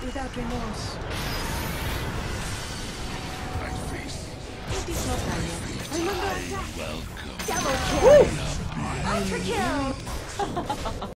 without remorse. It is not done yet. Remember attack. Welcome. Double kill. Ultra kill.